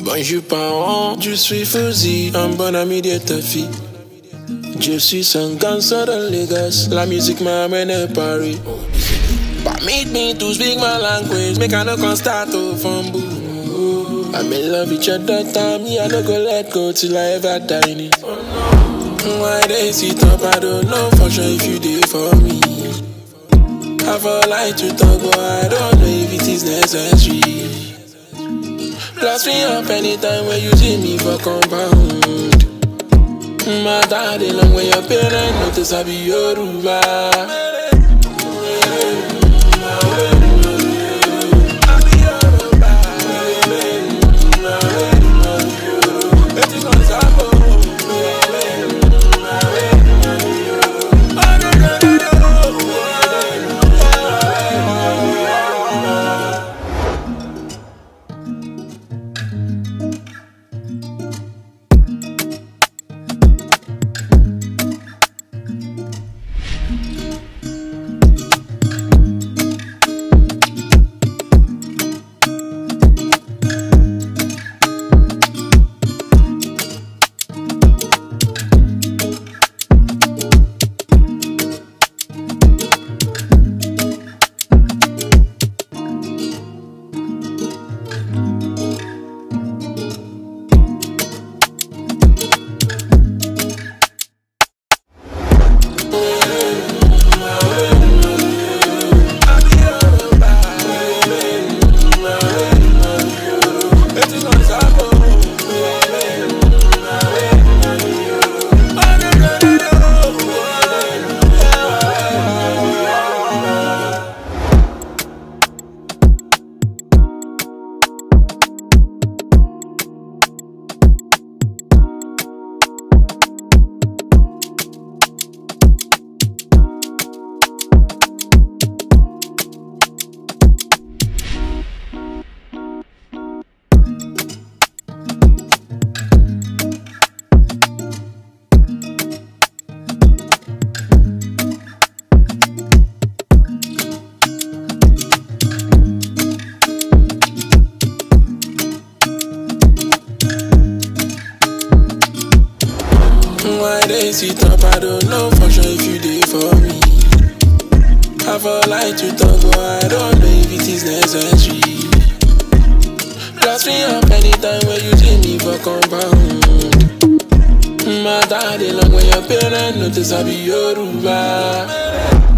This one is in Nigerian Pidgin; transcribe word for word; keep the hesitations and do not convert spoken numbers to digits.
Bonjour parents, je suis Fuzzy, un bon ami de ta fille. Je suis un gangster de Lagos, la musique m'amène à Paris. Permit me to speak my language, make I no can start to fumble. I'm in love with your daughter, me I no go let go till I ever die in it. Why they sit up, I don't know for sure if you did for me. I feel like to talk, but I don't know if it is necessary. Blast me up anytime when you see me for compound. My daddy long when your parents notice I be your Yoruba. Why they sit up, I don't know for sure if you did for me. I feel like to talk, but I don't know if it is necessary. Blast me up anytime when you see me for compound. My daddy long when your parents notice I be Yoruba.